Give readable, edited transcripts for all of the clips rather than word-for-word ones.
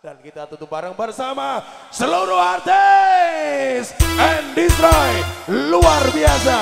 Dan kita tutup bareng bersama seluruh artis and destroy luar biasa.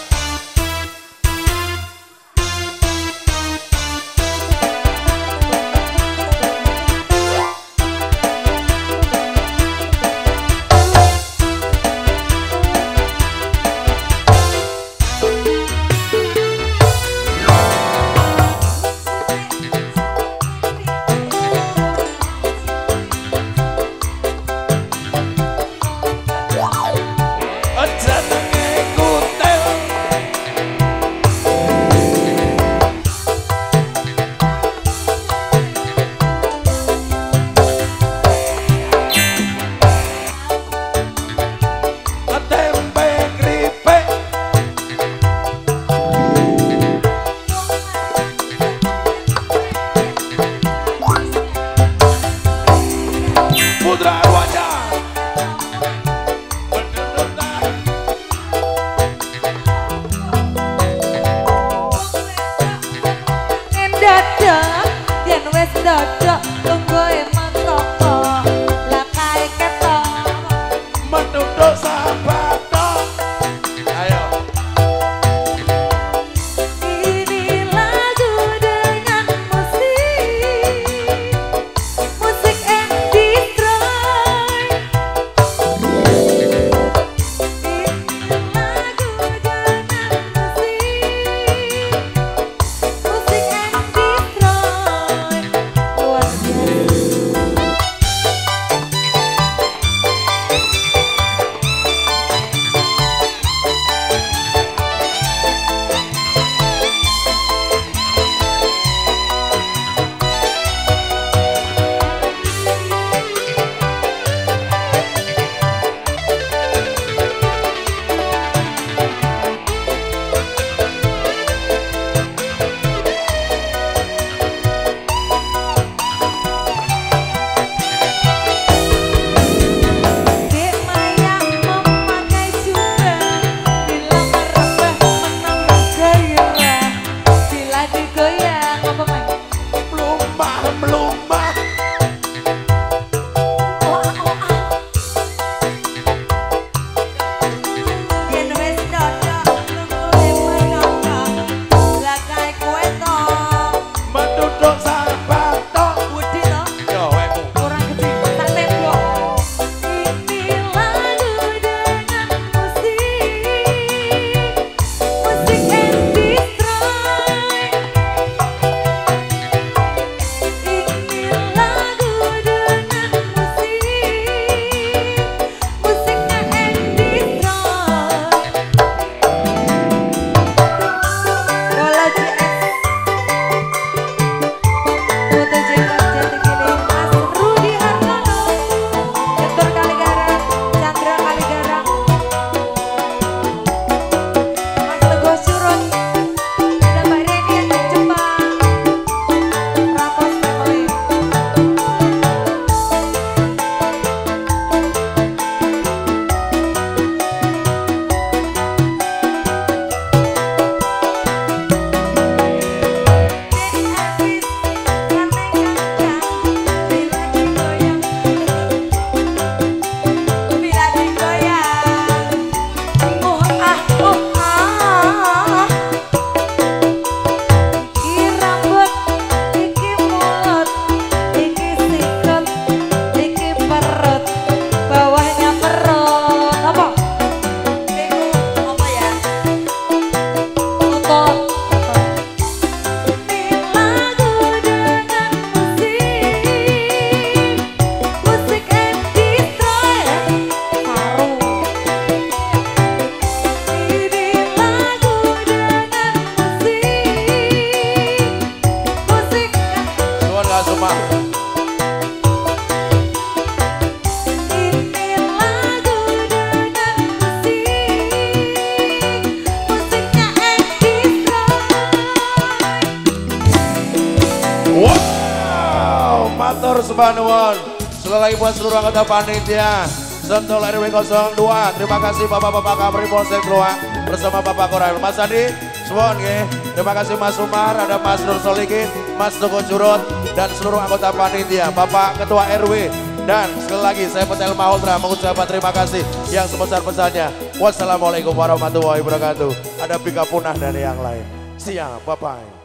Matur sepanuwun. Sekali lagi buat seluruh anggota panitia Sentul RW 02. Terima kasih Bapak-bapak Kapri Polsek Luak bersama Bapak Koral. Mas Adi, suwun nggih. Terima kasih Mas Umar, ada Mas Nur Solikin, Mas Toko Curut, dan seluruh anggota panitia, Bapak Ketua RW, dan sekali lagi saya Petel Maholdra mengucapkan terima kasih yang sebesar-besarnya. Wassalamualaikum warahmatullahi wabarakatuh. Ada Bika Punah dan yang lain. Siap, bye-bye.